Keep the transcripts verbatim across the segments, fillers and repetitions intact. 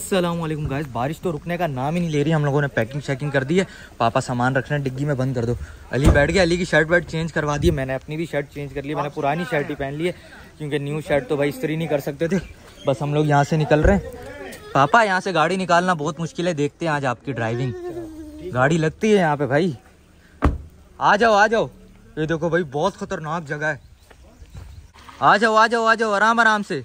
अस्सलाम वालेकुम गाइस, बारिश तो रुकने का नाम ही नहीं ले रही। हम लोगों ने पैकिंग शैकिंग कर दी है। पापा सामान रख रहे हैं, डिग्गी में बंद कर दो। अली बैठ गया, अली की शर्ट वर्ट चेंज करवा दी है। मैंने अपनी भी शर्ट चेंज कर ली। मैंने पुरानी शर्ट ही पहन ली है क्योंकि न्यू शर्ट तो भाई इस्त्री नहीं कर सकते थे। बस हम लोग यहाँ से निकल रहे हैं। पापा यहाँ से गाड़ी निकालना बहुत मुश्किल है, देखते हैं आज आपकी ड्राइविंग। गाड़ी लगती है यहाँ पे भाई। आ जाओ आ जाओ, ये देखो भाई बहुत खतरनाक जगह है। आ जाओ आ जाओ आ जाओ, आराम आराम से।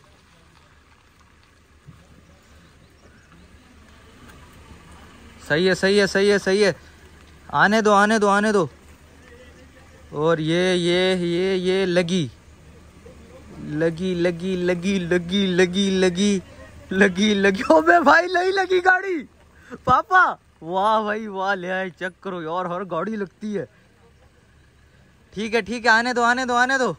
सही है सही है सही है सही है, आने दो आने दो आने दो। और ये ये ये ये लगी लगी लगी लगी लगी लगी लगी लगी लगी ओबे भाई नहीं लगी गाड़ी। पापा वाह भाई वाह, ले आए, चेक करो यार, हर गाड़ी लगती है। ठीक है ठीक है, आने दो आने दो आने दो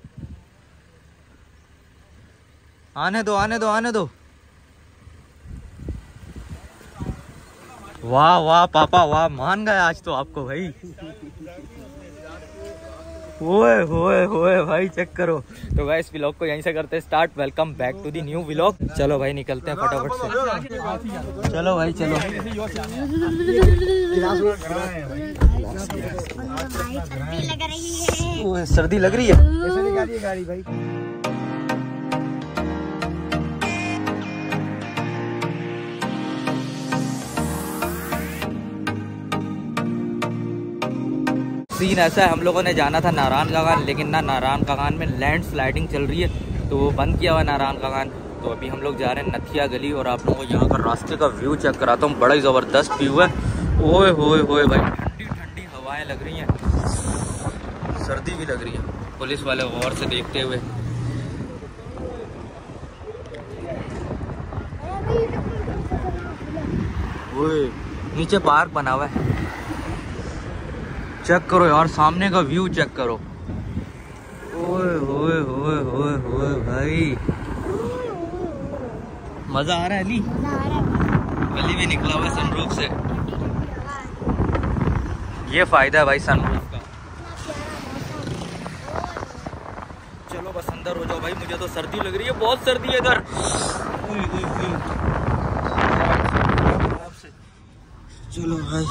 आने दो आने दो आने दो। वाह वाह पापा वाह, मान गए आज तो आपको भाई। ओए होए होए भाई, चेक करो। तो गाइस व्लॉग को यहीं से करते हैं start. Welcome back to the new vlog. चलो भाई निकलते हैं फटाफट से। चलो भाई चलो। ओए सर्दी लग रही है। कैसे निकाली गाड़ी भाई? सीन ऐसा है, हम लोगों ने जाना था नारायण कागान, लेकिन ना नारायण कागान में लैंड स्लाइडिंग चल रही है तो वो बंद किया हुआ नारायण कागान। तो अभी हम लोग जा रहे हैं नथिया गली और आप लोगों को यहाँ का रास्ते का व्यू चेक कराता हूँ। बड़ा ही ज़बरदस्त व्यू है। ओए होए होए भाई, ठंडी ठंडी हवाएं लग रही हैं, सर्दी भी लग रही है। पुलिस वाले गौर से देखते हुए। ओए नीचे पार्क बना हुआ है, चेक करो यार, सामने का व्यू चेक करो। ओए होए होए होए होए भाई, मजा आ रहा है। अली अली भी निकला हुआ है सनरूफ से। ये फायदा है भाई सनरूफ का। चलो बस अंदर हो जाओ भाई, मुझे तो सर्दी लग रही है, बहुत सर्दी है इधर। चलो भाई,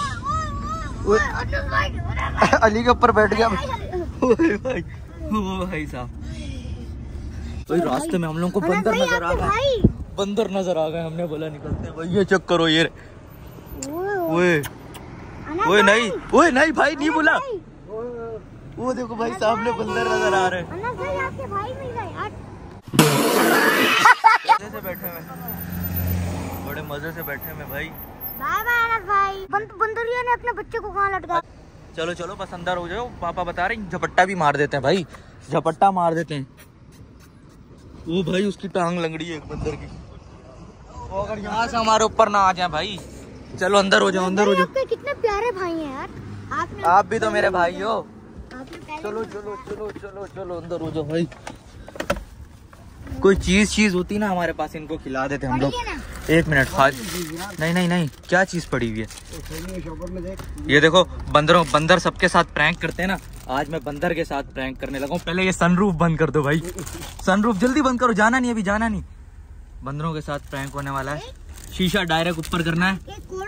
अली के ऊपर बैठ गया भाई। भाई भाई साहब, भाई रास्ते में हम लोगों को बंदर नजर आ गए। बंदर नजर आ गए, हमने बोला निकलते हैं भाई। ये चेक करो ये। ओए ओए नहीं ओए नहीं भाई, नहीं बोला। वो देखो भाई सामने बंदर नजर आ रहे हैं। मजे से बैठे हुए, बड़े मजे से बैठे हुए भाई। बाय बाय अनस भाई। बंदरिया ने अपने बच्चे को कहाँ लटका? चलो चलो बस अंदर हो जाओ। पापा बता रहे हैं झपट्टा भी मार देते हैं भाई, झपट्टा मार देते हैं। वो भाई उसकी टांग लंगड़ी है एक बंदर की। वो अगर यहाँ से हमारे ऊपर ना आ जाए भाई। चलो अंदर हो जाओ अंदर हो जाओ। आपके कितने प्यारे भाई हैं यार। आपने आप भी तो मेरे भाई हो। चलो चलो चलो चलो चलो अंदर हो जाओ भाई। कोई चीज चीज होती ना हमारे पास, इनको खिला देते हम लोग। एक मिनट खाद, नहीं नहीं नहीं, क्या चीज पड़ी हुई है? ये देखो बंदरों, बंदर सबके साथ प्रैंक करते हैं ना, आज मैं बंदर के साथ प्रैंक करने लगा हूँ। पहले ये सनरूफ बंद कर दो भाई, सनरूफ जल्दी बंद करो। जाना नहीं अभी, जाना नहीं। बंदरों के साथ प्रैंक होने वाला है। शीशा डायरेक्ट ऊपर करना है।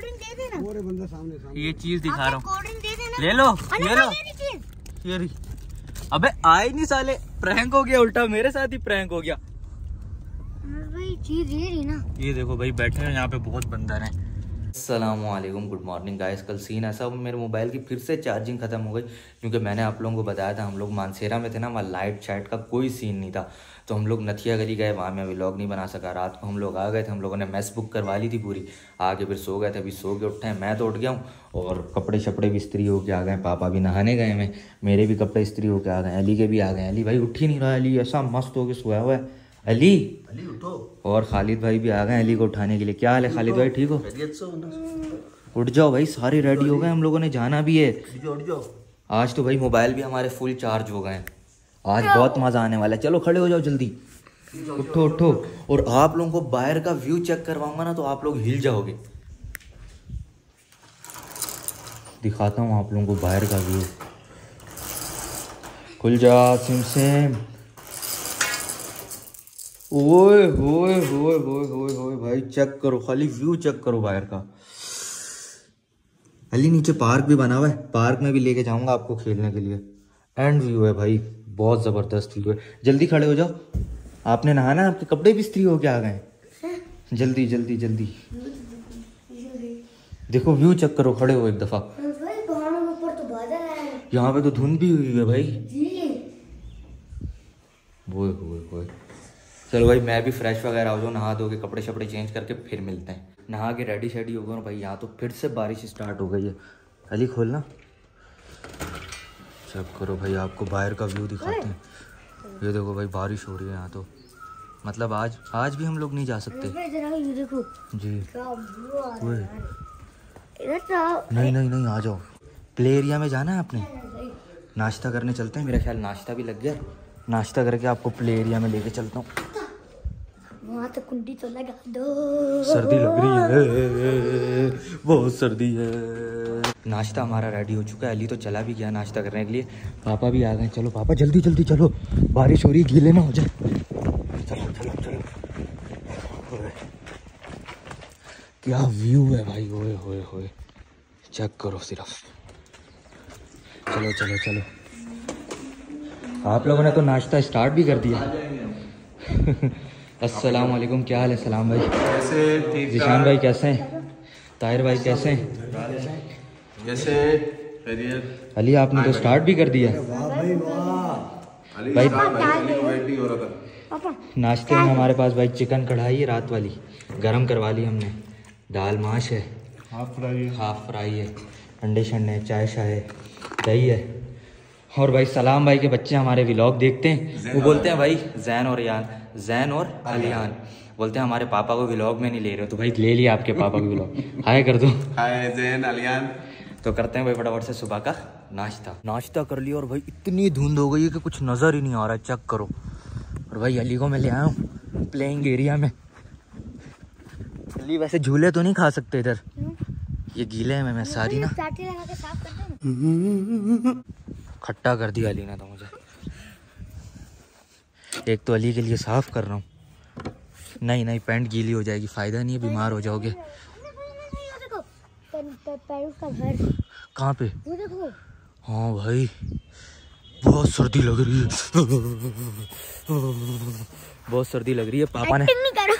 ये चीज दिखा रहा हूँ, ले लो ले लो। ये अबे आए नहीं साले, प्रैंक हो गया, उल्टा मेरे साथ ही प्रैंक हो गया। चीज ये रही ना। ये देखो भाई बैठे हैं यहाँ पे, बहुत बंदर हैं। अस्सलामुअलैकुम, गुड मॉर्निंग गाइस। कल सीन ऐसा मेरे मोबाइल की फिर से चार्जिंग खत्म हो गई, क्योंकि मैंने आप लोगों को बताया था हम लोग मानसेरा में थे ना, वहाँ लाइट शाइट का कोई सीन नहीं था। तो हम लोग नथिया गली गए, वहाँ मैं व्लॉग नहीं बना सका। रात को हम लोग आ गए थे, हम लोगों ने मेस बुक करवा ली थी पूरी। आके फिर सो गए थे, अभी सो के उठे हैं। मैं तो उठ गया हूँ और कपड़े शपड़े भी इस्त्री होके आ गए। पापा भी नहाने गए हैं, मेरे भी कपड़े इस्त्री होके आ गए। अली के भी आ गए। अली भाई उठ ही नहीं रहा, अली ऐसा मस्त होके सोया हुआ है। अली अली उठो। और खालिद भाई भी आ गए अली को उठाने के लिए। क्या हाल है खालिद भाई, ठीक हो? उठ जाओ भाई, सारे रेडी हो गए, हम लोगों ने जाना भी है। उठ जाओ। आज तो भाई मोबाइल भी हमारे फुल चार्ज हो गए हैं, आज बहुत मजा आने वाला है। चलो खड़े हो जाओ जल्दी, उठो उठो। और आप लोगों को बाहर का व्यू चेक करवाऊंगा ना तो आप लोग हिल जाओगे। दिखाता हूँ आप लोगों को बाहर का व्यू। खुल जा सिम सिम। ओए होए होए होए होए होए भाई चेक करो, खाली व्यू चेक करो बाहर का। अली नीचे पार्क भी बना हुआ है, पार्क में भी लेके जाऊंगा आपको खेलने के लिए। एंड व्यू है भाई, बहुत जबरदस्त व्यू है। जल्दी खड़े हो जाओ, आपने नहाना, आपके कपड़े भी इस्त्री होके आ गए। जल्दी जल्दी जल्दी देखो व्यू चेक करो, खड़े हो एक दफा। यहाँ पे तो धुंध भी हुई है भाई। वो हुए हुए चलो भाई मैं भी फ्रेश वगैरह हो जाऊँ, नहा धो के कपड़े शपड़े चेंज करके फिर मिलते हैं। नहा के रेडी शेडी हो गए भाई। यहाँ तो फिर से बारिश स्टार्ट हो गई है। अली खोलना, चेक करो भाई, आपको बाहर का व्यू दिखाते हैं। ये देखो भाई बारिश हो रही है यहाँ तो, मतलब आज आज भी हम लोग नहीं जा सकते। देखो जी नहीं नहीं नहीं आ जाओ। प्ले एरिया में जाना है आपने, नाश्ता करने चलते हैं। मेरा ख्याल नाश्ता भी लग गया, नाश्ता करके आपको प्ले एरिया में लेके चलता हूँ। वहाँ तो कुंडी तो लगा दो, सर्दी लग रही है, बहुत सर्दी है। नाश्ता हमारा रेडी हो चुका है, अली तो चला भी गया नाश्ता करने के लिए। पापा भी आ गए। चलो पापा जल्दी जल्दी चलो, बारिश हो रही है, गीले ना हो जाए। चलो चलो चलो, क्या व्यू है भाई, ओए होए होए चेक करो सिर्फ। चलो चलो चलो, आप लोगों ने तो नाश्ता स्टार्ट भी कर दिया। अस्सलाम वालेकुम, क्या हाल है सलाम भाई? कैसे? जिशान भाई कैसे हैं? ताहिर भाई कैसे हैं? कैसे? खैरियत? अली आपने तो स्टार्ट भी कर दिया भाई। वेटिंग हो रहा था। नाश्ते में हमारे पास भाई चिकन कढ़ाई है, रात वाली गरम करवा ली हमने। दाल माश है, हाफ फ्राई हाफ फ्राई है, अंडे शंडे, चाय शाय है, दही है। और भाई सलाम भाई के बच्चे हमारे व्लॉग देखते हैं, वो बोलते हैं भाई जैन और यान, जैन और अलियान बोलते हैं हमारे पापा को व्लॉग में नहीं ले रहे हो, तो भाई ले लिया आपके पापा को व्लॉग। हाय कर दो। हाय जैन अलियान। तो करते हैं भाई फटाफट से सुबह का नाश्ता। नाश्ता कर लिया और भाई इतनी धुंध हो गई है कि कुछ नज़र ही नहीं आ रहा है, चेक करो। और भाई अली को मैं ले आया हूँ प्लेइंग एरिया में। अली वैसे झूले तो नहीं खा सकते इधर, ये गीले हैं मैं सारी ना, खट्टा कर दिया अली ने तो मुझे। एक तो अली के लिए साफ कर रहा हूँ। नहीं नहीं पैंट गीली हो जाएगी, फायदा नहीं है, बीमार हो जाओगे। कहाँ पे? हाँ भाई बहुत सर्दी लग रही है, बहुत सर्दी लग रही है। पापा ने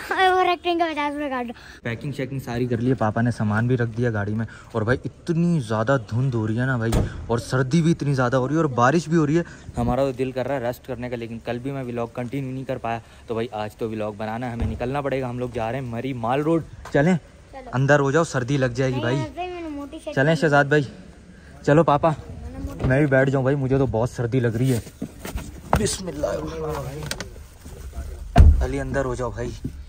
पैकिंग शैकिंग सारी कर ली है, पापा ने सामान भी रख दिया गाड़ी में। और भाई इतनी ज़्यादा धुंध हो रही है ना भाई, और सर्दी भी इतनी ज़्यादा हो रही है और बारिश भी हो रही है। हमारा तो दिल कर रहा है रेस्ट करने का, लेकिन कल भी मैं व्लॉग कंटिन्यू नहीं कर पाया, तो भाई आज तो व्लॉग बनाना है, हमें निकलना पड़ेगा। हम लोग जा रहे हैं मरी माल रोड। चलें? अंदर हो जाओ, सर्दी लग जाएगी भाई। चलें शहजाद भाई? चलो पापा मैं भी बैठ जाऊँ भाई, मुझे तो बहुत सर्दी लग रही है। बिस्मिल्लाह। अली अंदर हो जाओ भाई।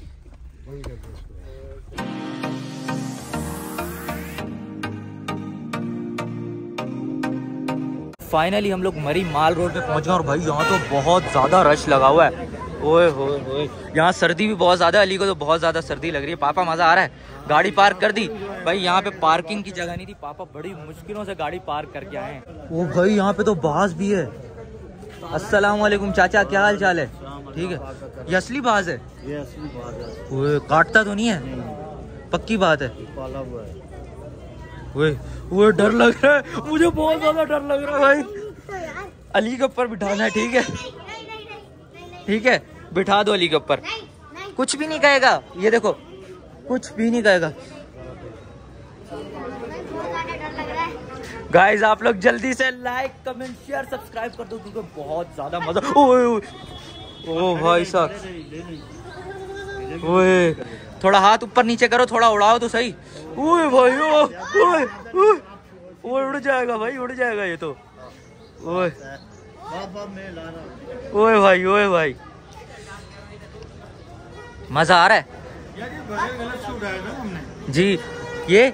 फाइनली हम लोग मरी माल रोड पे पहुंच गए और भाई यहाँ तो बहुत ज़्यादा रश लगा हुआ है। ओए होए होए, यहाँ सर्दी भी बहुत ज़्यादा है, अली को तो बहुत ज़्यादा सर्दी लग रही है। पापा मज़ा आ रहा है, गाड़ी पार्क कर दी भाई। यहाँ पे पार्किंग की जगह नहीं थी, पापा बड़ी मुश्किलों से गाड़ी पार्क करके आए हैं। ओ भाई यहाँ पे तो बाज भी है। अस्सलाम वालेकुम चाचा, क्या हाल चाल है? ठीक है, ये असली बाज है? ये असली बाज है। वो काटता तो नहीं है? पक्की बात है। वो वो डर लग रहा है मुझे, बहुत ज्यादा डर लग रहा है भाई। अली के ऊपर बिठाना है, ठीक है ठीक है, बिठा दो अली के ऊपर, कुछ भी नहीं कहेगा। ये देखो कुछ भी नहीं कहेगा। गाइस आप लोग जल्दी से लाइक कमेंट शेयर सब्सक्राइब कर दो, क्योंकि बहुत ज्यादा मजा। ओए ओ भाई साहब, ओए थोड़ा हाथ ऊपर नीचे करो, थोड़ा उड़ाओ तो सही। ओए भाई ओ ओए ओए उड़ जाएगा भाई, उड़ जाएगा ये तो। ओए ओए भाई ओए भाई, मजा आ रहा है जी। ये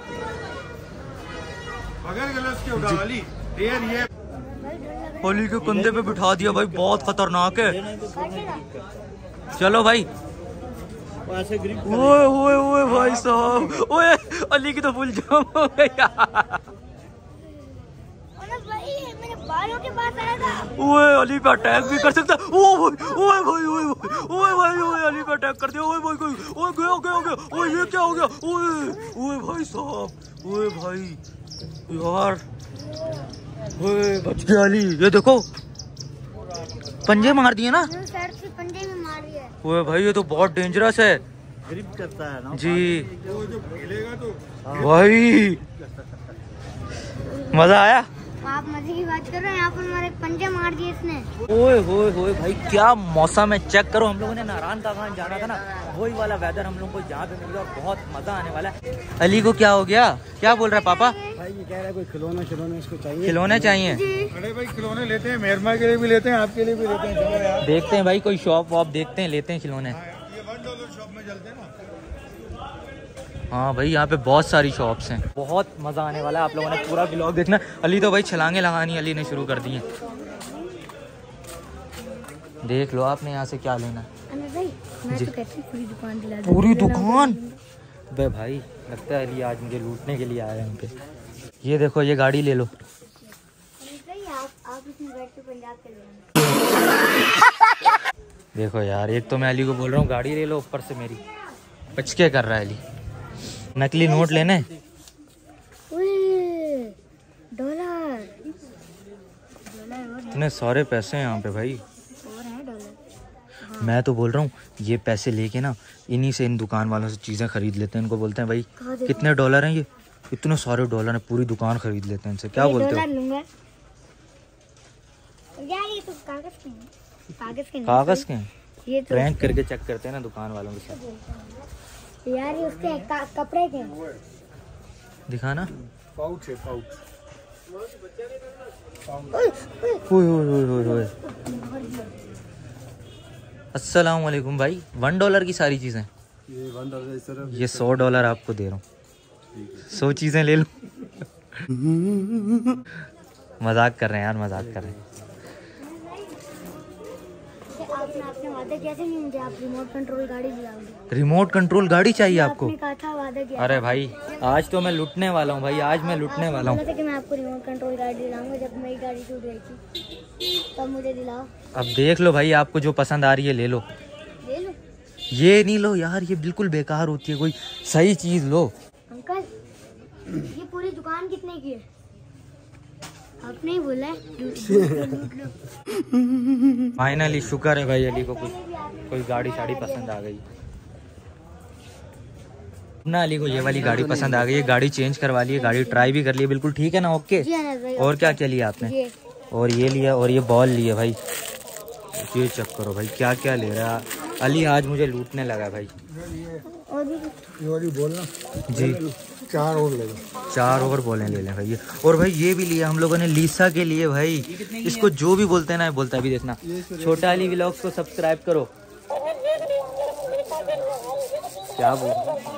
होली के कंधे पे बिठा दिया भाई, बहुत खतरनाक है। चलो भाई। ओए ओए ओए भाई साहब, ओए अली की तो फुल जाम हो गया। बालों के पास आएगा। ओए अली पे अटैक भी कर सकता है। ओए ओए ओए भाई ओए ओए भाई ओए अली पे अटैक कर दिया। ओए भाई कोई ओए गया गया गया। ओए ये क्या हो गया? ओए ओए भाई साहब। ओए भाई यार ओए बच गया अली। ये देखो पंजे मार दिए ना। सर से पंजे में मार दिया। ओए भाई ये तो बहुत डेंजरस है। ग्रिप करता है ना जी वो जो खेलेगा तो भाई मजा आया। आप मजे की बात कर रहे हैं, यहाँ पर हमारे पंजे मार दिए इसने। ओए होए होए भाई क्या मौसम है, चेक करो। हम लोगों ने नारायण का खान जाना था ना, वही वाला वेदर हम लोग को जहाँ पे मिल गया। बहुत मजा आने वाला है। अली को क्या हो गया? क्या बोल रहा है पापा? भाई ये कह रहा है कोई खिलौना खिलौने इसको चाहिए। खिलौने चाहिए? अरे भाई खिलौने लेते हैं, मेहरमा के लिए भी लेते हैं, आपके लिए भी लेते हैं। चलो यार देखते हैं भाई कोई शॉप वॉप देखते हैं, लेते हैं खिलौने। ये वन डॉलर शॉप में चलते हैं ना। हाँ भाई यहाँ पे बहुत सारी शॉप्स हैं। बहुत मजा आने वाला है। आप लोगों ने पूरा व्लॉग देखना। अली तो भाई छलांगे लगानी अली ने शुरू कर दी हैं। देख लो आपने यहाँ से क्या लेना है। भाई मैं तो कहती हूँ पूरी दुकान दिला दो। पूरी दुकान? बे भाई लगता है अली आज मुझे लूटने के लिए आए हैं यहाँ पे। ये देखो ये गाड़ी ले लो। आप आप इसमें बैठ के पंजाब चले जाना। देखो यार एक तो मैं अली को बोल रहा हूँ गाड़ी ले लो, ऊपर से मेरी पचके कर रहा है अली। नकली नोट लेने। डॉलर इतने सारे पैसे हैं यहाँ पे भाई। और है डॉलर। मैं तो बोल रहा हूँ ये पैसे लेके ना इन्हीं से इन दुकान वालों से चीज़ें खरीद लेते हैं। इनको बोलते हैं भाई कितने डॉलर हैं ये? इतने सारे डॉलर हैं, पूरी दुकान खरीद लेते हैं इनसे। क्या बोलते हो? लूंगा यार, ये तो कागज के हैं। कागज के कागज के हैं? ये तो प्रैंक करके चेक करते हैं ना दुकान वालों के साथ। यार ये उसके का, कपड़े के हैं। दिखाना। पाउच है पाउच। ओए ओए ओए ओए। अस्सलाम वालेकुम भाई। वन डॉलर की सारी चीजें? ये वन डॉलर इस तरफ। ये सौ डॉलर आपको दे रहा हूँ। सौ चीजें ले लो। मजाक कर रहे हैं यार, मजाक कर रहे हैं। आपने आपने वादा किया था कि मुझे आप रिमोट कंट्रोल गाड़ी दिलाओगे। रिमोट कंट्रोल गाड़ी चाहिए आपको? आपने कहा था, वादा किया। अरे भाई आज तो मैं लुटने वाला हूँ भाई, आज मैं लुटने वाला हूँ। बोला था कि मैं आपको रिमोट कंट्रोल गाड़ी दिलाऊंगा। जब मेरी गाड़ी टूट गई थी तब मुझे दिलाओ। अब देख लो भाई, आपको जो पसंद आ रही है ले लो। ले लो। ये नहीं लो यार, ये बिल्कुल बेकार होती है। कोई सही चीज लो। अंकल ये पूरी दुकान कितने की है? आपने ही बोला है लूट लो। फाइनली शुक्र है भाई अली को कुछ कोई गाड़ी शाड़ी पसंद आ गई ना। अली को ये वाली गाड़ी पसंद आ गई है। गाड़ी चेंज करवा ली है, गाड़ी ट्राई भी कर ली है, बिल्कुल ठीक है ना? ओके। और क्या क्या लिया आपने? और ये लिया और ये बॉल लिया भाई। ये चेक करो भाई क्या क्या ले रहा है अली। आज मुझे लूटने लगा भाई। ये वाली बोलना जी। चार और ले लो। चार ओवर बॉलें ले लें भाई। और भाई ये भी लिया हम लोगों ने लीसा के लिए भाई। इसको जो भी बोलते हैं ना बोलता है। अभी देखना छोटा अली व्लॉग्स को सब्सक्राइब करो। क्या बोल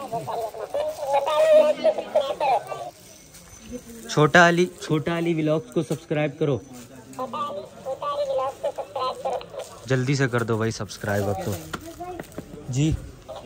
छोटा अली छोटा अली व्लॉग्स को सब्सक्राइब करो। जल्दी से कर दो भाई सब्सक्राइब अब तो। जी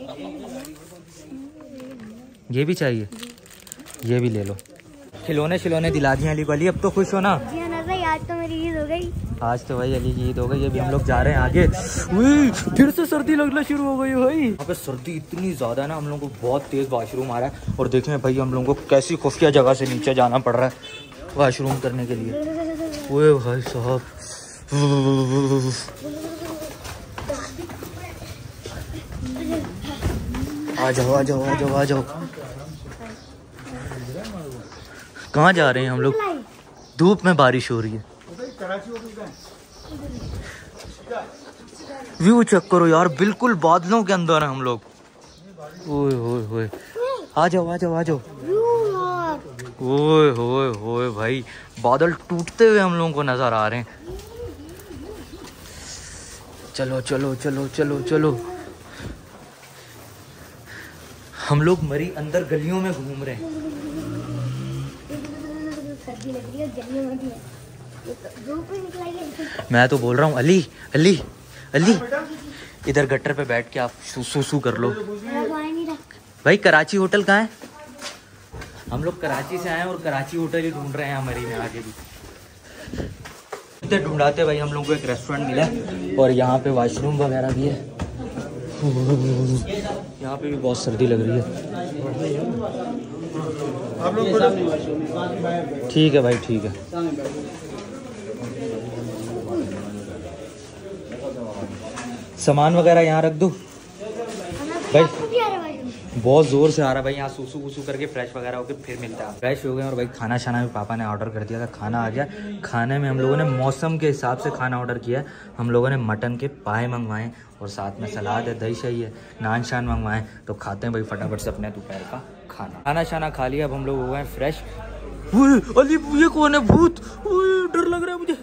ये भी चाहिए, ये भी ले लो। खिलौने खिलौने दिला दिए अली को। अली अब तो खुश हो ना? जी हाँ भाई, आज तो मेरी ईद हो गई। आज तो भाई अली की ईद हो गई। अभी हम लोग जा रहे हैं आगे। उई, फिर से सर्दी लगना शुरू हो गई भाई। यहाँ पे सर्दी इतनी ज्यादा है ना, हम लोगों को बहुत तेज वॉशरूम आ रहा है। और देखें भाई हम लोगों को कैसी खुफिया जगह से नीचे जाना पड़ रहा है वॉशरूम करने के लिए। ओए भाई साहब, आ जाओ आ जाओ आ जाओ आ जाओ। कहाँ जा रहे हैं हम लोग? धूप में बारिश हो रही है। व्यू चेक करो यार, बिल्कुल बादलों के अंदर है हम लोग। ओए होए होए, आ जाओ आ जाओ आ जाओ। ओए होए होए भाई, बादल टूटते हुए हम लोगों को नजर आ रहे हैं। चलो चलो चलो चलो चलो। हम लोग मरी अंदर गलियों में घूम रहे हैं। सर्दी लग रही है, जल्दी मत है। ये तो धूप ही निकला है। मैं तो बोल रहा हूँ अली अली अली इधर गटर पे बैठ के आप सू सू कर लो भाई। कराची होटल कहाँ है? हम लोग कराची से आए हैं और कराची होटल ही ढूंढ रहे हैं मरी में आगे भी। ढूंढते ढूंढाते भाई हम लोग को एक रेस्टोरेंट मिला और यहाँ पे वॉशरूम वगैरह भी है। यहाँ पे भी बहुत सर्दी लग रही है। आप लोग ठीक है भाई ठीक है। सामान वगैरह यहाँ रख दो भाई। बहुत ज़ोर से आ रहा है भाई, यहाँ सूसू वूसू करके फ्रेश वगैरह होकर फिर मिलता है। फ्रेश हो गए और भाई खाना शाना भी पापा ने ऑर्डर कर दिया था, खाना आ गया। खाने में हम लोगों ने मौसम के हिसाब से खाना ऑर्डर किया है। हम लोगों ने मटन के पाए मंगवाए और साथ में सलाद है, दही शही है, नान शान मंगवाए। तो खाते हैं भाई फटाफट से अपने दोपहर का खाना। खाना शाना खा लिया, अब हम लोग हो गए फ्रेश। अली ये कौन है? भूत! डर लग रहा है मुझे।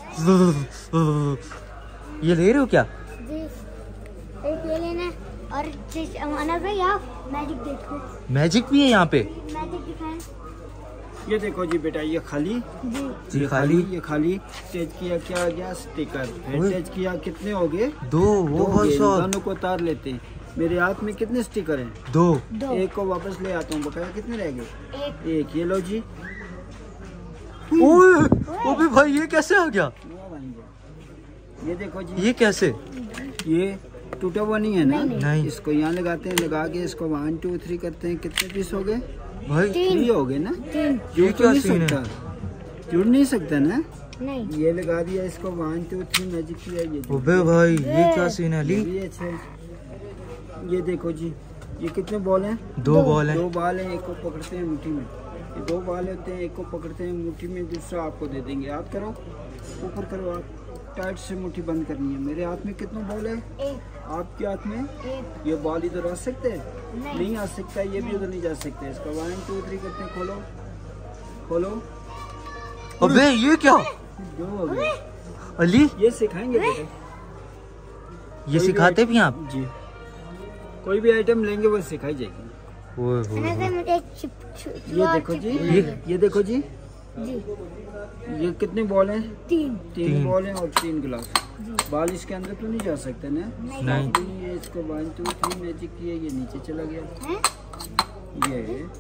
ये ले रहे हो क्या? एक ये लेना और अनस भाई आप मैजिक देखो। मैजिक भी है यहाँ पे? मैजिक दिखाएं। ये देखो जी बेटा, ये खाली जी जी खाली। ये खाली टच किया क्या आ गया स्टिकर, फिर टच किया कितने हो गए? दो। वो भाई साहब दोनों को उतार लेते हैं। मेरे हाथ में कितने स्टिकर हैं? दो। दो। एक को वापस ले आता हूँ, बकाया कितने रह गए? एक। एक ये लो जी। ओए ओए भाई ये कैसे आ गया? ये देखो जी, ये कैसे? ये टूटा हुआ नहीं है ना? नहीं। इसको यहाँ लगाते हैं, लगा के इसको वन टू थ्री करते हैं। कितने पीस हो गए? भाई थ्री हो गए ना? तीन। ये जुड़ क्या नहीं सीन है? सकता, जुड़ नहीं सकता ना? नहीं। ये लगा दिया, इसको वन टू थ्री मैजिक किया। ये जुड़ ओबे भाई ये क्या सीन है अली? ये भी अच्छा है। ये देखो जी, ये कितने बॉल हैं? दो बॉल है। दो बॉल हैं, एक को पकड़ते हैं मुट्ठी में। ये दो बॉल होते हैं, एक को पकड़ते हैं मुट्ठी में, दूसरा आपको दे देंगे। याद करो, ऊपर करो, आप टाइट से मुट्ठी बंद करनी है। मेरे हाथ में कितने बॉल है? एक। आपके हाथ में? एक। ये बॉल इधर आ सकते हैं? नहीं। नहीं आ सकता। ये भी उधर नहीं जा सकते। इसका वन टू थ्री करते हैं। खोलो खोलो। अबे ये क्या दो हो गए। अली? ये सिखाएंगे बेटा, ये सिखाते भी आप? जी। कोई भी आइटम लेंगे वो सिखाई जाएगी। ओए अनस होए भाई मुझे एक चिप ये देखो जी, ये ये देखो जी, जी ये कितने बॉल हैं? तीन। तीन तीन। बॉल हैं और तीन गिलास। बॉल इसके अंदर तो नहीं जा सकते ना? नहीं। ये इसको वन टू थ्री मैजिक किया, ये नीचे चला गया। हैं? ये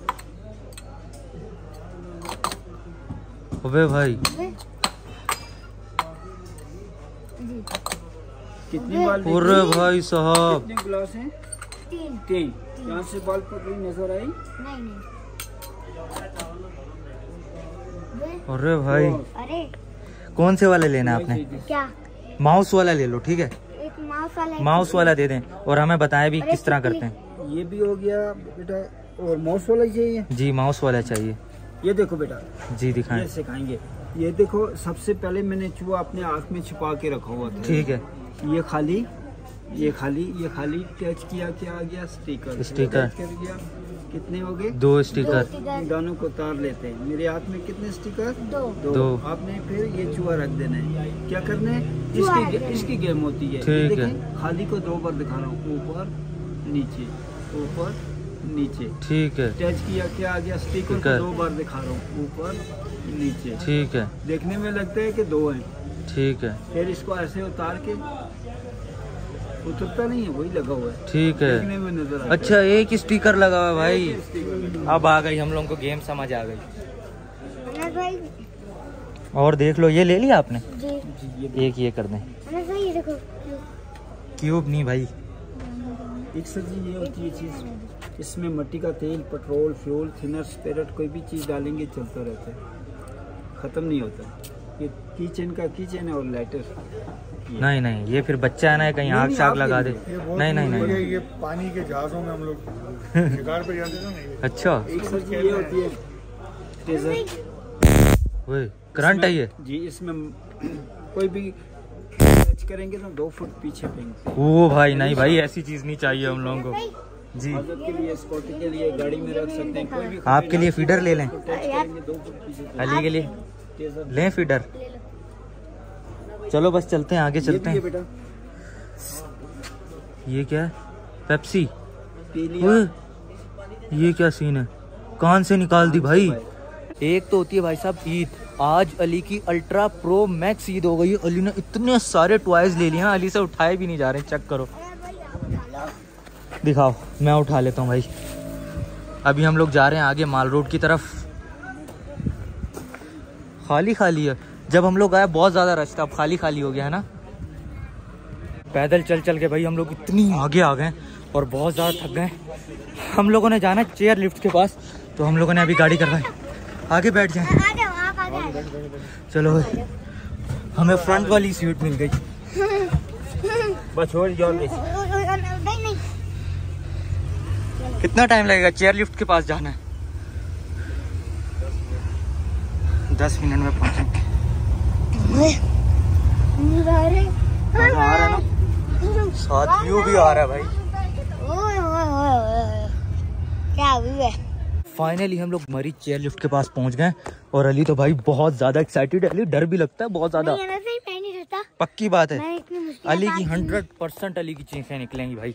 अबे भाई जी कितनी बॉल? अरे भाई साहब कितने गिलास हैं? तीन। तीन। यहाँ से बॉल पकड़ी नजर आई? नहीं नहीं। अरे भाई अरे कौन से वाले लेना है आपने? क्या? माउस वाला ले लो ठीक है, एक माउस वाला एक माउस वाला दे दें और हमें बताएं भी और किस एक तरह टिकली। करते हैं। ये भी हो गया बेटा, और माउस वाला ही चाहिए? जी माउस वाला चाहिए। ये देखो बेटा, जी दिखाएं। ये सिखाएंगे। ये देखो, सबसे पहले मैंने चूहा अपने आँख में छुपा के रखा हुआ था। ठीक है। ये खाली, ये खाली, ये खाली टच किया, क्या आ गया? स्टिकर। स्टिकर। टच कर दिया, कितने हो गए? दो स्टिकर। स्टिकर। दोनों को उतार लेते हैं। मेरे हाथ में कितने स्टिकर? दो। दो। दो। आपने फिर ये चूहा रख देना है। क्या करना है? चूहा रख इसकी देना है। इसकी गेम होती है। ठीक ये है। देखें, खाली को दो बार दिखा रहा हूँ, ऊपर नीचे, ऊपर नीचे। ठीक है। टच किया, क्या आ गया? स्टिकर को स्टिकर। दो बार दिखा रहा हूँ, ऊपर नीचे। ठीक है। देखने में लगता है कि दो हैं। ठीक है। फिर इसको ऐसे उतार के, उतरता नहीं है, वही लगा हुआ है। ठीक है। देखने में नजर आता है। अच्छा एक स्टिकर लगा हुआ है भाई। एक स्टिकर। अब आ गई, हम लोगों को गेम समझ आ गई। अनस भाई और देख लो, ये ले लिया आपने? जी जी, ये एक ये कर दें। अनस भाई ये देखो। क्यूब नहीं भाई। एक सर जी, ये होती है चीज़, इसमें मिट्टी का तेल, पेट्रोल, फ्यूल, थिनर, स्पिरिट, कोई भी चीज़ डालेंगे चलता रहता है, ख़त्म नहीं होता। ये किचन का किचन है और लाइटर। नहीं नहीं ये फिर बच्चा है ना, कहीं आग शाग लगा दे। ये ये नहीं नहीं नहीं, ये, नहीं। ये पानी के जहाज़ों में हम लोग शिकार पे जाते थे ना। अच्छा एक सर जी, ये होती है टेजर। वही करंट है ये? जी, इसमें कोई भी टच करेंगे तो दो फुट पीछे फेंकते हैं। ओ भाई नहीं भाई, ऐसी चीज नहीं चाहिए हम लोगों को। जी आदत के लिए, स्कूटी के लिए, गाड़ी में रख सकते हैं। कोई भी आपके लिए फीडर ले लें? टच करेंगे दो फुट पीछे फेंक- अली के लिए टेजर। लें फीडर? चलो बस चलते हैं, आगे ये चलते भी है हैं। बेटा, ये क्या है? पेप्सी? पी लिया। ओए, ये क्या सीन है? कान से निकाल दी भाई। एक तो होती है भाई साहब ईद, आज अली की अल्ट्रा प्रो मैक्स ईद हो गई। अली ने इतने सारे टॉयज ले लिए, अली से उठाए भी नहीं जा रहे। चेक करो, दिखाओ, मैं उठा लेता हूँ भाई। अभी हम लोग जा रहे हैं आगे माल रोड की तरफ। खाली खाली है, जब हम लोग आए बहुत ज़्यादा रश था, अब खाली खाली हो गया है ना। पैदल चल चल के भाई हम लोग इतनी आगे आ गए और बहुत ज़्यादा थक गए। हम लोगों ने जाना चेयर लिफ्ट के पास, तो हम लोगों ने अभी गाड़ी करवाई, आगे बैठ जाए। चलो भाई, हमें फ्रंट वाली सीट मिल गई। बस छोड़ जाओ। कितना टाइम लगेगा? चेयर लिफ्ट के पास जाना है, दस मिनट में पहुंचेंगे। आ रहा है ना, साथ व्यू भी आ रहा है भाई। क्या व्यू है। फाइनली हम लोग मरीज चेयर लिफ्ट के पास पहुंच गए और अली तो भाई बहुत ज्यादा एक्साइटेड है। अली डर भी लगता है बहुत ज्यादा, पक्की बात है। अली की हंड्रेड परसेंट अली की चीखें निकलेंगी भाई।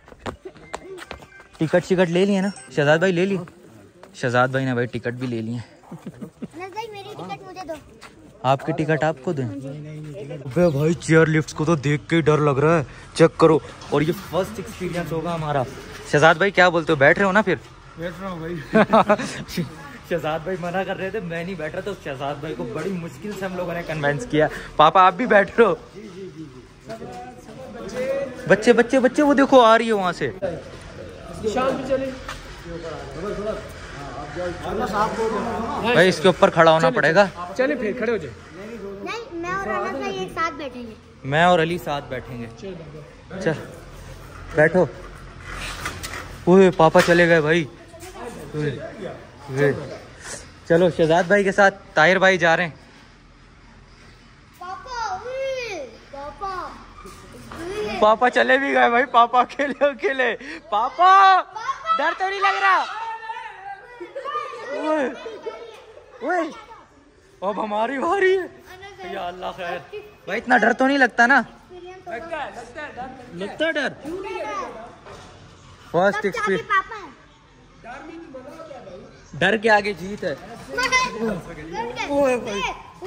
टिकट शिकट ले लिए ना शहजाद भाई? ले लिए शहजाद भाई ने भाई टिकट भी ले लिए। मेरी टिकट मुझे दो। आपकी टिकट आपको दें? अबे भाई चेयर लिफ्ट को तो देख के ही डर लग रहा है, चेक करो। और ये फर्स्ट एक्सपीरियंस होगा हमारा। शहजाद भाई क्या बोलते हो, बैठ रहे हो ना? फिर बैठ रहा हूँ भाई। शहजाद भाई मना कर रहे थे, मैं नहीं बैठ रहा, तो शहजाद भाई को बड़ी मुश्किल से हम लोगों ने कन्विंस किया। पापा आप भी बैठ रहे हो? बच्चे बच्चे बच्चे वो देखो आ रही है वहां से। भाई इसके ऊपर खड़ा होना पड़ेगा। चले फिर खड़े हो जाए। नहीं, मैं और अनस भाई एक साथ बैठेंगे। मैं और अली साथ बैठेंगे। चल बैठो। ओए पापा चले गए भाई। ओए, चलो शहजाद भाई के साथ ताहिर भाई जा रहे हैं। पापा, उई, पापा, उई। पापा चले भी गए भाई, पापा अकेले अकेले। पापा डर तो नहीं लग रहा? ओए ओए अब हमारी बारी है। या अल्लाह खैर। भाई इतना डर तो नहीं लगता ना? लगता है लगता है डर। First experience. डर के आगे जीत है। ओए भाई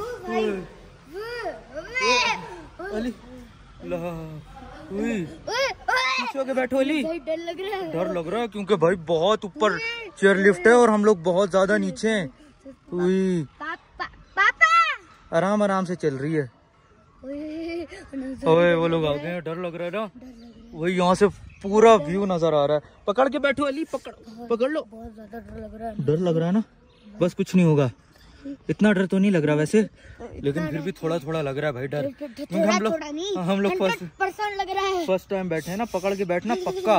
अली पीछे होके बैठो अली। डर लग रहा है। डर लग रहा है क्योंकि भाई बहुत ऊपर चेयर लिफ्ट है और हम लोग बहुत ज्यादा नीचे हैं। पापा, पापा आराम आराम से चल रही है। ओए वो लोग आ गए हैं, डर लग रहा है ना? वही यहाँ से पूरा व्यू नजर आ रहा है। पकड़ के बैठो अली, पकड़ पकड़ लो। बहुत ज्यादा डर लग रहा है। डर लग रहा है ना? बस कुछ नहीं होगा, इतना डर तो नहीं लग रहा वैसे, लेकिन फिर भी थोड़ा थोड़ा लग रहा है भाई डर। हम लोग हम लोग फर्स्ट परसेंट लग रहा है। फर्स्ट टाइम बैठे हैं ना, पकड़ के बैठना पक्का।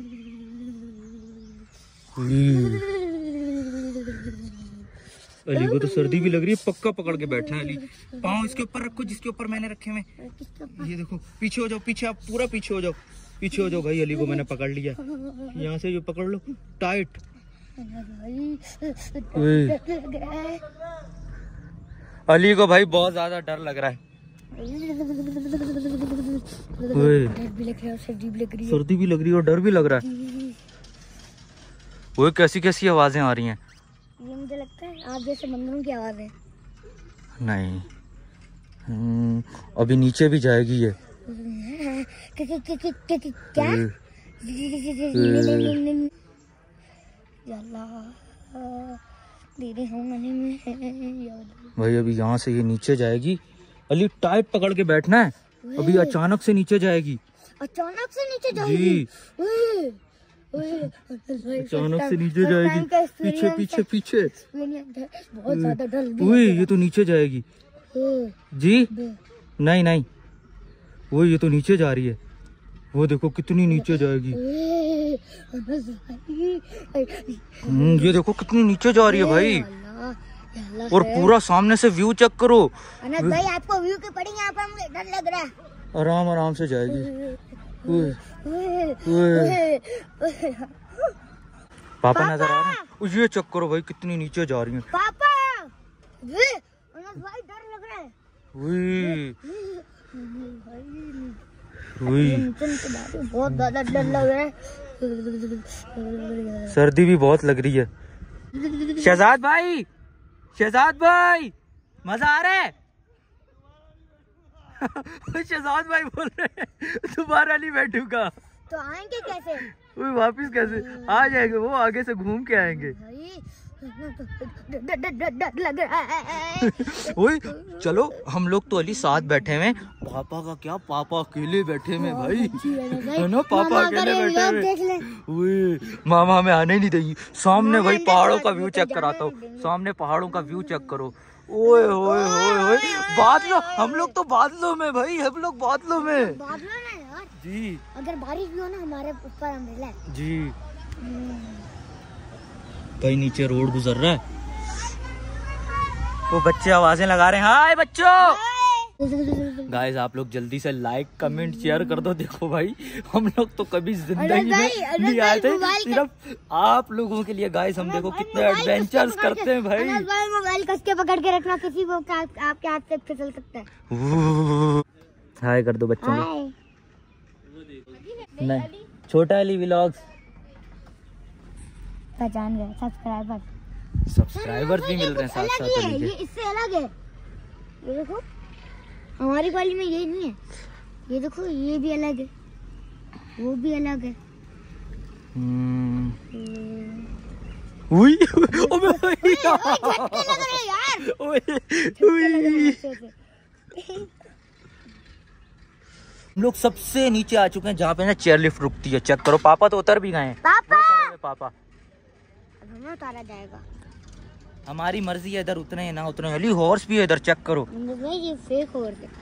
अली को तो सर्दी भी लग रही है, पक्का पकड़ के बैठना है। अली पाँव इसके ऊपर रखो जिसके ऊपर मैंने रखे हुए। ये देखो पीछे हो जाओ, पीछे आप पूरा पीछे हो जाओ, पीछे हो जाओ भाई। अली को मैंने पकड़ लिया, यहाँ से ये पकड़ लो टाइट। अली को भाई बहुत ज्यादा डर लग रहा है। सर्दी भी लग रही है और डर भी लग रहा है। वो कैसी कैसी आवाजें आ रही हैं? ये मुझे लगता है आप जैसे बंदरों की आवाज है। नहीं अभी नीचे भी जाएगी ये। क्या? भाई अभी यहाँ से ये नीचे जाएगी। अली टाइट पकड़ के बैठना है, अभी अचानक से नीचे जाएगी। अचानक से नीचे जाएगी? अचानक से नीचे जाएगी, पीछे पीछे पीछे। बहुत ज्यादा डर। ओए ये तो नीचे जाएगी जी। नहीं नहीं वो ये तो नीचे जा रही है, वो देखो कितनी नीचे जाएगी। ये देखो कितनी नीचे जा रही है भाई। और पूरा सामने से व्यू चेक करो। अनस भाई आपको व्यू के पड़ेंगे, यहाँ पर मुझे डर लग रहा है। आराम आराम से जाएगी। पापा नजर आ रहे हैं? ये चेक करो भाई कितनी नीचे जा रही है। पापा अनस भाई डर लग रहा है। बहुत ज्यादा डर लग रहा है। सर्दी भी बहुत लग रही है। शहजाद भाई, शहजाद भाई मजा आ रहा है? शहजाद भाई बोल रहे हैं दोबारा नहीं बैठूंगा। तो आएंगे कैसे? वापिस कैसे आ जाएंगे वो? आगे से घूम के आएंगे। लग रहा है। ओए चलो हम लोग तो अली साथ बैठे हुए, पापा का क्या, पापा अकेले बैठे हुए भाई, है ना? पापा अकेले बैठे हुए। मामा हमें आने नहीं देगी। सामने भाई पहाड़ों का व्यू चेक कराता हूँ, सामने पहाड़ों का व्यू चेक करो। ओए ओए ओए ओए बादलों, हम लोग तो बादलों में भाई, हम लोग बादलों में। बादलों में यार जी, अगर बारिश भी हो ना हमारे ऊपर अम्ब्रेला है जी। भाई नीचे रोड गुजर रहा है, वो बच्चे आवाजें लगा रहे हैं, हाय बच्चों। गाइस आप लोग जल्दी से लाइक कमेंट शेयर कर दो। देखो भाई हम लोग तो कभी जिंदगी में नहीं आए थे, सिर्फ आप लोगों के लिए गाइस हम देखो कितने एडवेंचर्स करते हैं भाई। मोबाइल कस के पकड़ के रखना, किसी को आपके हाथ से फिसल सकता है। हाय कर दो बच्चों को। नहीं, छोटा अली व्लॉग्स पहचान गए सब्सक्राइबर, सब्सक्राइबर्स भी मिल रहे हैं साथ साथ अली ये के। इससे अलग है, ये देखो हमारी वाली में ये नहीं है, ये देखो ये भी अलग है, वो भी अलग है। हम्म। उई, ओबे भाई झटके लग रहे हैं यार। ओए, उई। हम लोग सबसे नीचे आ चुके हैं जहाँ पे ना चेयर लिफ्ट रुकती है। चेक करो, पापा तो उतर भी गए हैं। पापा पापा अब हमें उतारा जाएगा, हमारी मर्जी है इधर उतरे या ना उतरे। अली हॉर्स भी है इधर, चेक करो। ये फेक हॉर्स है।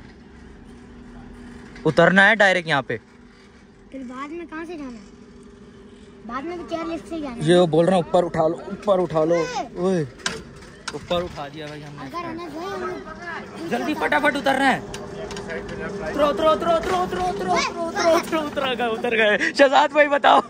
उतरना है डायरेक्ट यहाँ पे, फिर बाद में कहाँ से जाना है? बाद में भी चेयर लिफ्ट से जाना है। ये वो बोल रहा हूँ ऊपर उठा लो, ऊपर उठा लो। ओए ऊपर उठा दिया भाई हमने। अगर हमें जो है हमें जल्दी फटाफट उतरना है। उतरो उतरो उतरो उतरो उतरो उतरो उतरो उतरो उतर गए उतर गए। शहजाद भाई बताओ।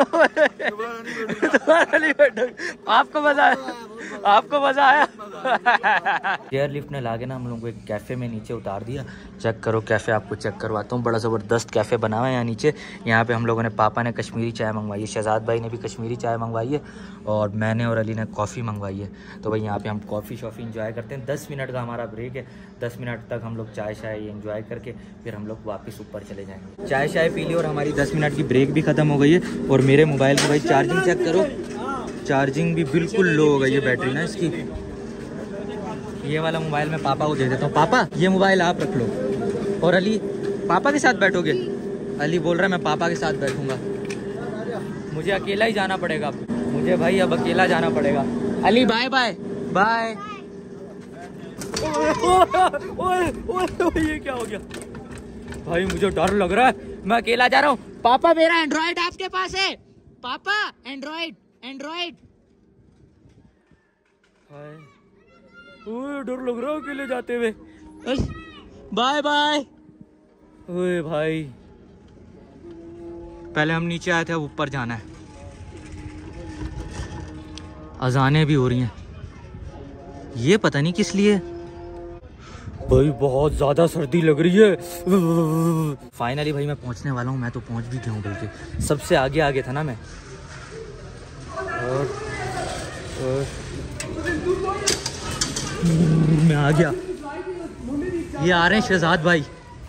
आपको मजा आया? आपको मजा आया? एयर लिफ्ट ने लाके ना हम लोग को एक कैफे में नीचे उतार दिया। चेक करो कैफे, आपको चेक करवाता हूँ। बड़ा ज़बरदस्त कैफे बना हुआ है यहाँ नीचे। यहाँ पे हम लोगों ने, पापा ने कश्मीरी चाय मंगवाई है, शहजाद भाई ने भी कश्मीरी चाय मंगवाई है, और मैंने और अली ने कॉफ़ी मंगवाई है। तो भाई यहाँ पे हम कॉफ़ी शॉफ़ी इंजॉय करते हैं। दस मिनट का हमारा ब्रेक है, दस मिनट तक हम लोग चाय शाय एंजॉय करके फिर हम लोग वापस ऊपर चले जाएंगे। चाय शाय पी ली और हमारी दस मिनट की ब्रेक भी ख़त्म हो गई है। और मेरे मोबाइल की भाई चार्जिंग चेक करो, चार्जिंग भी बिल्कुल लो हो गई है बैटरी ना इसकी। ये वाला मोबाइल मैं पापा को दे देता हूँ। पापा ये मोबाइल आप रख लो, और अली पापा के साथ बैठोगे? अली बोल रहा है मैं पापा के साथ बैठूंगा, मुझे अकेला ही जाना पड़ेगा। मुझे भाई अब अकेला जाना पड़ेगा। Ali bye bye bye. ये क्या हो गया भाई? मुझे डर लग रहा है, मैं अकेला जा रहा हूँ। पापा मेरा एंड्रॉइड आपके पास है? पापा एंड्रॉइड एंड्रॉइड। ओए डर लग रहा है अकेले जाते हुए। Bye bye. ओए भाई पहले हम नीचे आए थे, अब ऊपर जाना है। अजानें भी हो रही हैं, ये पता नहीं किस लिए। भाई बहुत ज्यादा सर्दी लग रही है। फाइनली भाई मैं पहुंचने वाला हूँ। मैं तो पहुंच भी गया हूँ, बल्कि सबसे आगे आगे था ना मैं। और, और मैं आ गया। ये आ रहे हैं शहजाद भाई।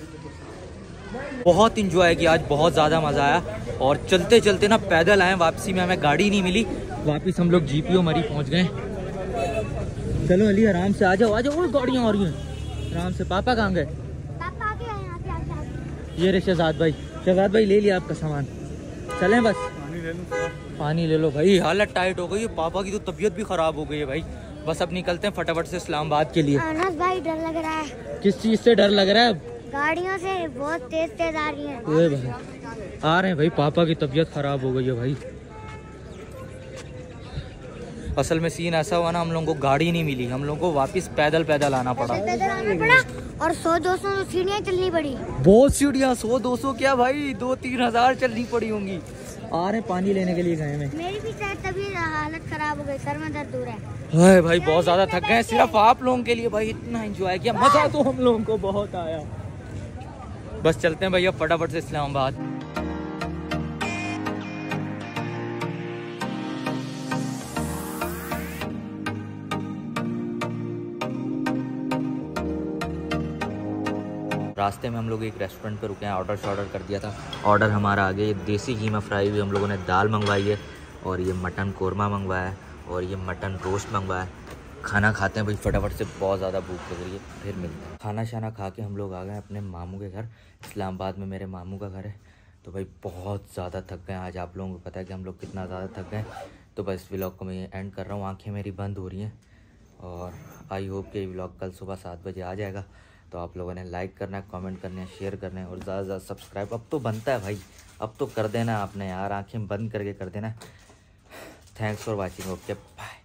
बहुत इंजॉय किया आज, बहुत ज़्यादा मज़ा आया। और चलते चलते ना पैदल आए, वापसी में हमें गाड़ी नहीं मिली। वापस हम लोग जीपीओ मरी पहुंच गए। चलो अली आराम से आ जाओ आ जाओ। गाड़ियाँ आ रही हैं आराम से। पापा कहाँ गए? पापा आगे आए, आगे आगे आगे। ये रे शहजाद भाई। शहजाद भाई ले लिया आपका सामान, चलें बस। पानी ले लो, पानी ले लो भाई। हालत टाइट हो गई है, पापा की तो तबीयत भी खराब हो गई है भाई। बस अब निकलते हैं फटाफट से इस्लामाबाद के लिए। अनस भाई डर लग रहा है। किस चीज़ से डर लग रहा है? गाड़ियों से बहुत तेज तेज आ रही हैं। ओए भाई आ रहे हैं भाई, पापा की तबीयत खराब हो गई है भाई। असल में सीन ऐसा हुआ ना, हम लोगों को गाड़ी नहीं मिली, हम लोगों को वापस पैदल पैदल आना पड़ा। पैदल आना पड़ा और सौ दो सौ सीढ़ियाँ चलनी पड़ी। बहुत सीढ़ियाँ, सौ दो सौ क्या भाई, दो तीन हजार चलनी पड़ी होंगी। आ रहे पानी लेने के लिए गए में। मेरी भी शायद तभी हालत खराब हो गई, सर में दर्द हो रहा है। हाय भाई बहुत ज्यादा थक गए, सिर्फ आप लोगों के लिए भाई इतना एंजॉय किया, मजा तो हम लोगों को बहुत आया। बस चलते हैं भैया फटाफट से इस्लामाबाद। रास्ते में हम लोग एक रेस्टोरेंट पे रुके हैं, ऑर्डर ऑर्डर कर दिया था। ऑर्डर हमारा आ गया, ये देसी कीमा फ्राई हुई हम लोगों ने दाल मंगवाई है, और ये मटन कोरमा मंगवाया है, और ये मटन रोस्ट मंगवाया है। खाना खाते हैं भाई फटाफट से, बहुत ज़्यादा भूख लग रही है, फिर मिलते हैं। खाना शाना खा के हम लोग आ गए अपने मामू के घर। इस्लामाबाद में मेरे मामू का घर है। तो भाई बहुत ज़्यादा थक गए आज, आप लोगों को पता है कि हम लोग कितना ज़्यादा थक गए। तो बस व्लॉग को मैं एंड कर रहा हूँ, आंखें मेरी बंद हो रही हैं, और आई होप कि व्लॉग कल सुबह सात बजे आ जाएगा। तो आप लोगों ने लाइक करना है, कमेंट करना है, शेयर करना है, और ज़्यादा से ज़्यादा सब्सक्राइब अब तो बनता है भाई, अब तो कर देना आपने यार, आंखें बंद करके कर देना। Thanks for watching, okay bye.